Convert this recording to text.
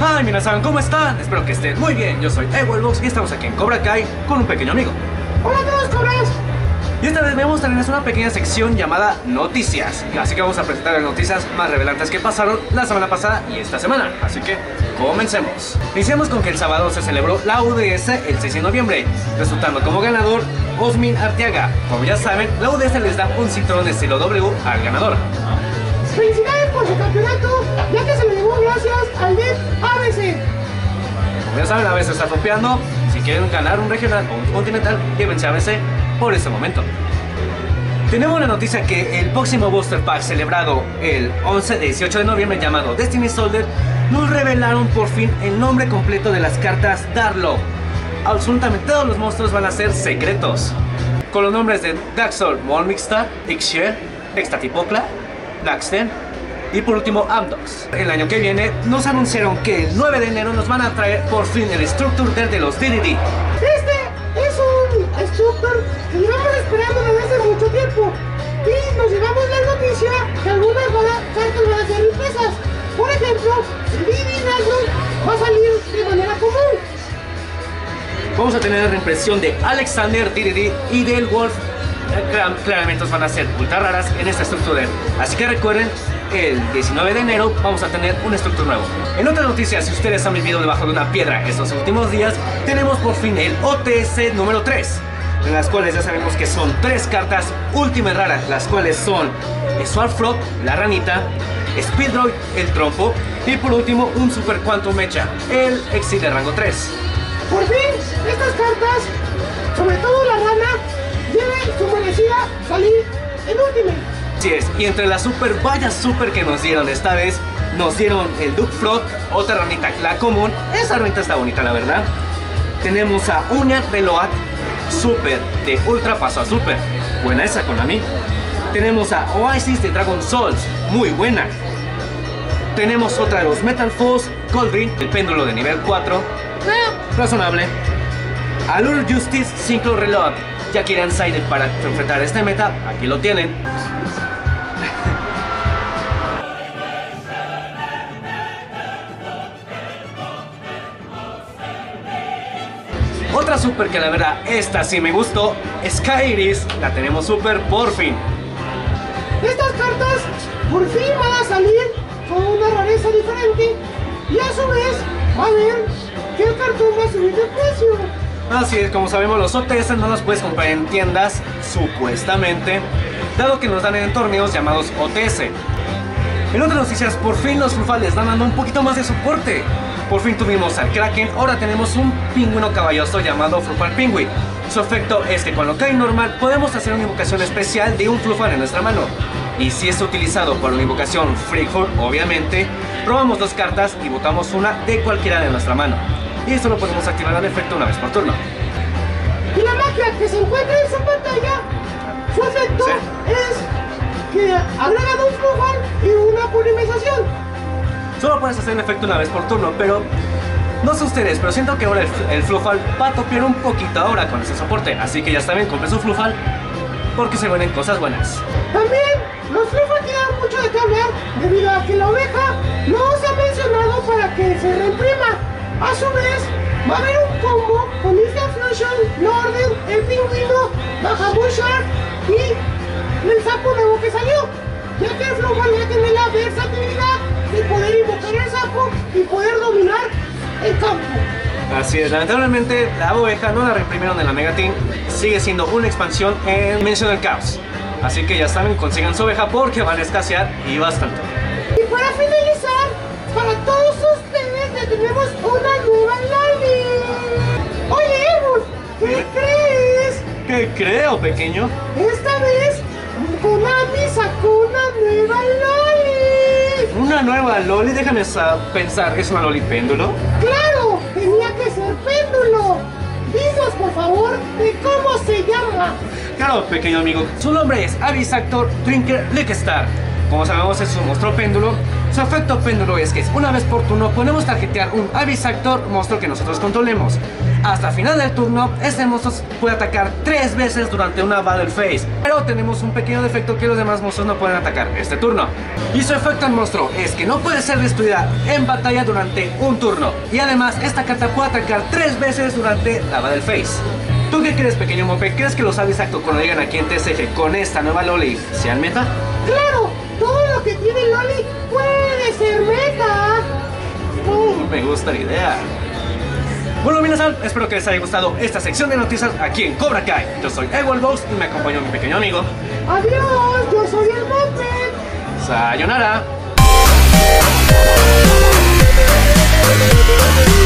Hi, minasan, ¿cómo están? Espero que estén muy bien. Yo soy Ewelbox y estamos aquí en Cobra Kai con un pequeño amigo. Hola a todos, cobras. Y esta vez vamos a tener una pequeña sección llamada Noticias. Así que vamos a presentar las noticias más revelantes que pasaron la semana pasada y esta semana. Así que comencemos. Iniciamos con que el sábado se celebró la UDS el 6 de noviembre, resultando como ganador Osmin Arteaga. Como ya saben, la UDS les da un cinturón de estilo W al ganador. Felicidades por su campeonato, ya que se lo llevó gracias al DEP ABC. Como ya saben, ABC está topeando. Si quieren ganar un regional o un continental, llévense a ABC por este momento. Tenemos la noticia que el próximo Booster Pack celebrado el 11-18 de noviembre llamado Destiny Soldier, nos revelaron por fin el nombre completo de las cartas Darlo. Absolutamente todos los monstruos van a ser secretos, con los nombres de Daxor, Molmixta, Ixchel, Extatipocla, Blacksten y por último Amdox. El año que viene nos anunciaron que el 9 de enero nos van a traer por fin el Structure del los DDD. Este es un Structure que llevamos esperando desde hace mucho tiempo y nos llevamos la noticia que algunas cartas van a ser impresas. Por ejemplo, el DDD Darlo va a salir de manera común. Vamos a tener la reimpresión de Alexander DDD y del Wolf. Claramente van a ser ultra raras en esta estructura. Así que recuerden, el 19 de enero vamos a tener un estructura nuevo. En otra noticia, si ustedes han vivido debajo de una piedra estos últimos días, tenemos por fin el OTS número 3, en las cuales ya sabemos que son 3 cartas últimas raras, las cuales son Swarfrog, la ranita, Speedroid, el trompo, y por último un Super Quantum Mecha, el Exit de rango 3. Por fin, estas cartas, sobre todo la rana, tiene su merecida salir en Ultimate. Así es, y entre las vaya super que nos dieron esta vez, nos dieron el Duke Frog, otra ranita, la común. Esa ranita está bonita, la verdad. Tenemos a Unia Reload Super, de Ultra paso a Super, buena esa con mí. Tenemos a Oasis de Dragon Souls, muy buena. Tenemos otra de los Metal Force Goldring, el péndulo de nivel 4, razonable. Allure Justice Synchro Reload. Ya quieren Side para enfrentar este meta, aquí lo tienen. Otra super que la verdad, esta sí me gustó, Skyris, la tenemos super por fin. Estas cartas por fin van a salir con una rareza diferente y a su vez va a ver que el cartón va a subir de precio. Así es, como sabemos, los OTS no los puedes comprar en tiendas, supuestamente, dado que nos dan en torneos llamados OTS. En otras noticias, por fin los Flufa les están dando un poquito más de soporte. Por fin tuvimos al Kraken, ahora tenemos un pingüino caballoso llamado Flufal Pingüi. Su efecto es que cuando cae normal, podemos hacer una invocación especial de un Flufal en nuestra mano. Y si es utilizado por una invocación Freakful, obviamente, robamos 2 cartas y botamos una de cualquiera de nuestra mano. Y esto lo podemos activar al efecto una vez por turno. Y la magia que se encuentra en su pantalla, su efecto es que agrega un Flufal y una polinización. Solo puedes hacer el efecto una vez por turno, pero no sé ustedes, pero siento que ahora el Flufal va a topear un poquito ahora con ese soporte. Así que ya está bien, compren su Flufal porque se vienen cosas buenas. También los Flufal tienen mucho de qué hablar debido a que la oveja no se ha mencionado para que se reimprima. A su vez, va a haber un combo con Instant Fusion, Norden, el pingüino, Bajabushar y el sapo nuevo que salió. Ya que el Flufal ya tiene la versatilidad de poder invocar el sapo y poder dominar el campo. Así es, lamentablemente la oveja no la reimprimieron en la Mega Team, sigue siendo una expansión en Dimensional Chaos. Así que ya saben, consigan su oveja porque van a escasear y bastante. Y para finalizar, para todos ustedes les tenemos una nueva Loli. Oye, Evo, ¿qué crees? ¿Qué creo, pequeño? Esta vez Konami sacó una nueva Loli. Una nueva Loli, déjame pensar, ¿es una Loli péndulo? ¡Claro! Tenía que ser péndulo. Dinos, por favor, de cómo se llama. Claro, pequeño amigo, su nombre es Abyss Actor Drinker Lickstar. Como sabemos, es un monstruo péndulo Su efecto péndulo es que una vez por turno podemos tarjetear un Avisactor monstruo que nosotros controlemos. Hasta el final del turno, este monstruo puede atacar 3 veces durante una Battle Phase. Pero tenemos un pequeño defecto que los demás monstruos no pueden atacar este turno. Y su efecto al monstruo es que no puede ser destruida en batalla durante un turno. Y además, esta carta puede atacar 3 veces durante la Battle Phase. ¿Tú qué crees, pequeño Mope? ¿Crees que los Avisactor cuando llegan aquí en TCG con esta nueva Loli sean meta? ¡Claro! Todo lo que tiene Loli puede ser meta. Me gusta la idea. Bueno, minasan, espero que les haya gustado esta sección de noticias aquí en Cobra Kai. Yo soy Ewolbox y me acompañó mi pequeño amigo. Adiós, yo soy el Mope. Sayonara.